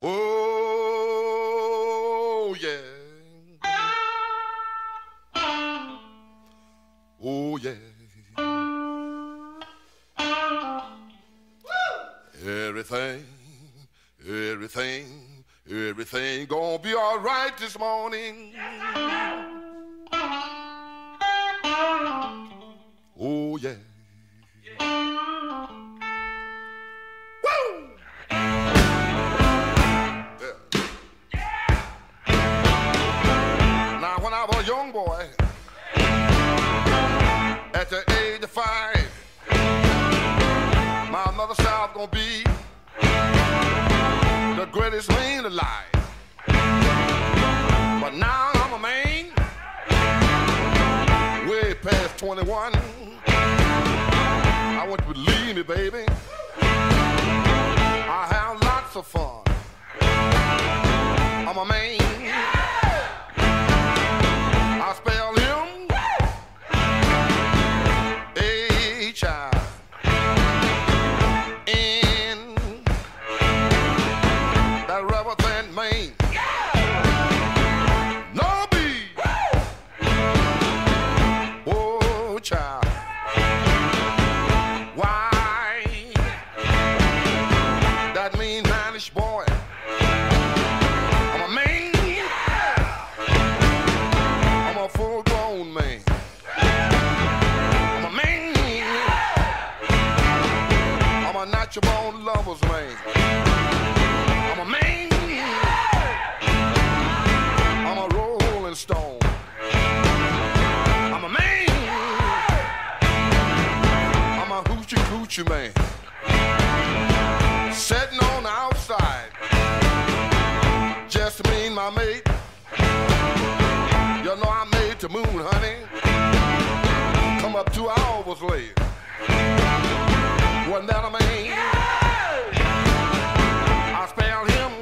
Oh, yeah. Oh, yeah. Everything gonna be all right this morning. Oh, yeah. Woo! Yeah. Now, when I was a young boy, at the age of 5, my mother said I was gonna be the greatest man alive. But now I'm a man, way past 21. I want you to believe me, baby. I have lots of fun. I'm a man. I spell him H-I-N. That rubber plant man. No B. Oh, child. Why? That mean Mannish boy. I'm a man. I'm a full-grown man. I'm a man. I'm a natural-born lover's man. I'm a man. I'm a rolling stone. I'm a man. I'm a hoochie-coochie man. Sitting on the outside, just me and my mate. You know I made the moon, honey. Come up 2 hours late. Wasn't that a man? I spell him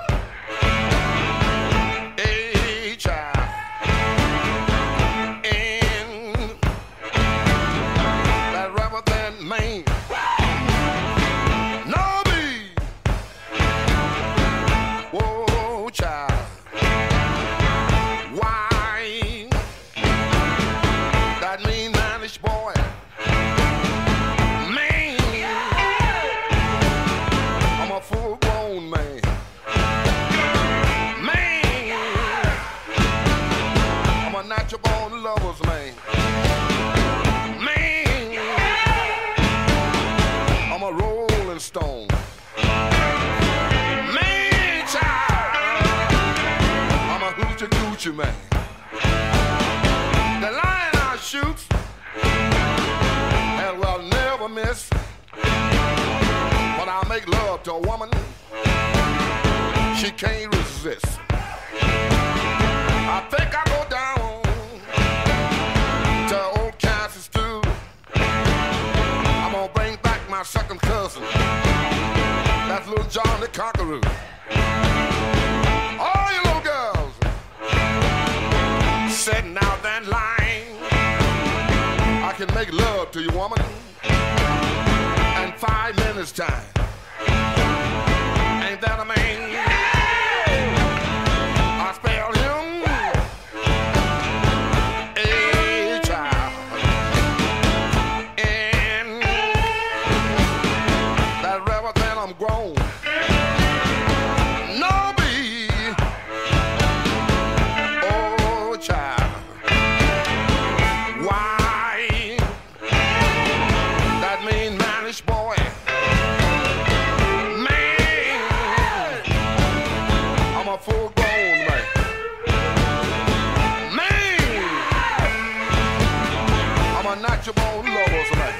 H-I-N. That rubber plant man. No B. Whoa, child. Why? That mean Mannish boy. Man. I'm a full-grown man. Man. I'm a natural-born lover's man. Man. I'm a rolling stone. Man, child. I'm a hoochie-coochie man. The line I shoot, and will never miss. When I make love to a woman, she can't resist. I think I go down to old Kansas too. I'm gonna bring back my second cousin. That's little John the Conqueror. All you little girls sitting out that line, I can make love to you, woman, in 5 minutes time. Ain't that a man? I spell him H-I-N. That rubber plant I'm grown. No B. Oh, child. Why? That mean Mannish boy. Man. I'm a full-grown man. Man. I'm a natural-born lover's man.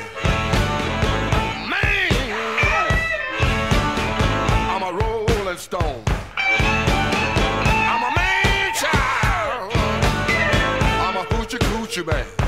Man. I'm a rolling stone. I'm a man, child. I'm a hoochie-coochie man.